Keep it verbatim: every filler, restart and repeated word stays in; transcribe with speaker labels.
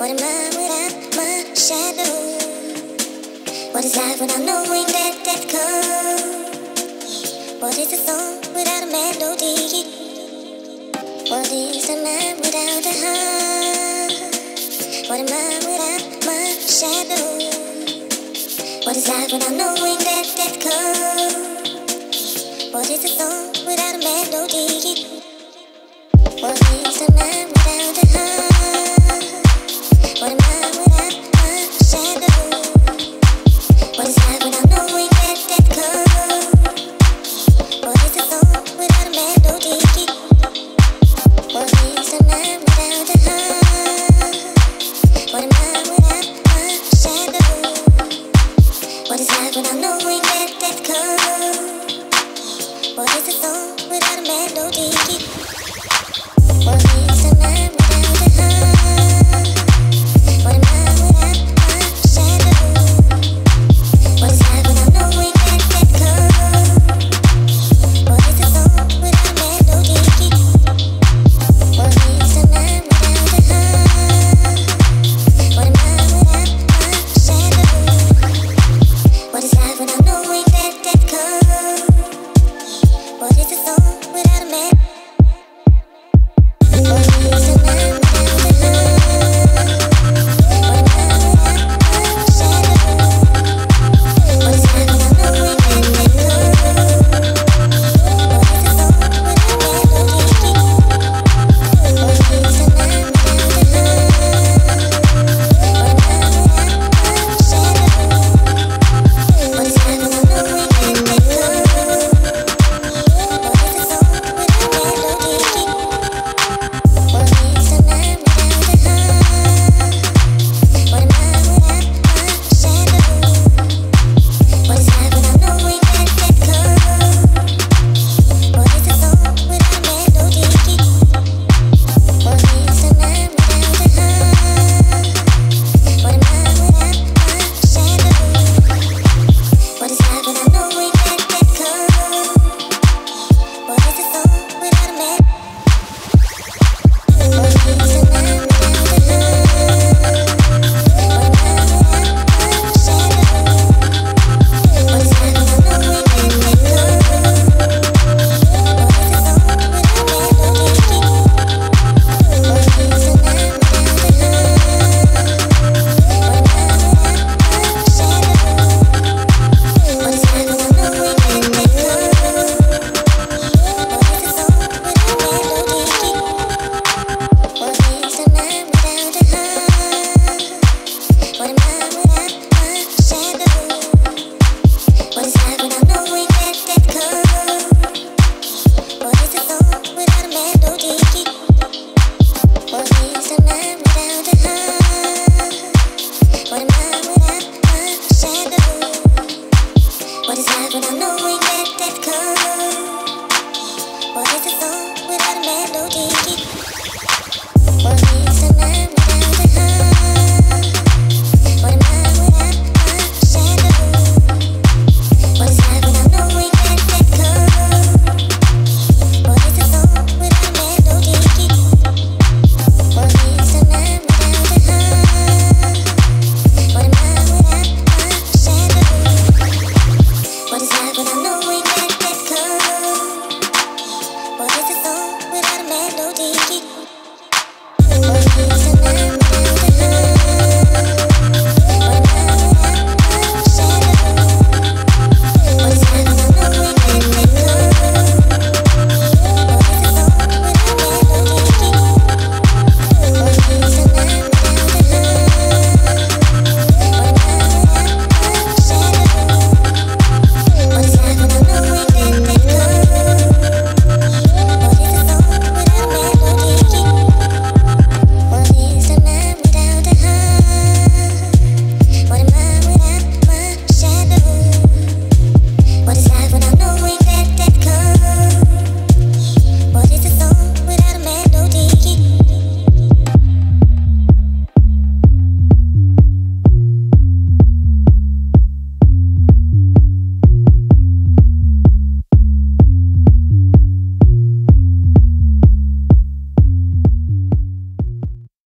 Speaker 1: What am I without my shadow? What is life without knowing that death comes? What is a song without a melody? What is a man without a heart? What am I without my shadow? What is life without knowing that death comes? What is a song without a melody? What is a man without a heart?